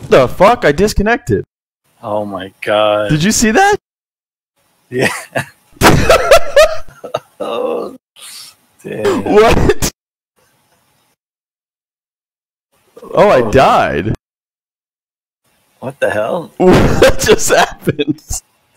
the fuck? I disconnected. Oh my god. Did you see that? Yeah. Oh, damn. What? Oh, I died. What the hell? What just happened?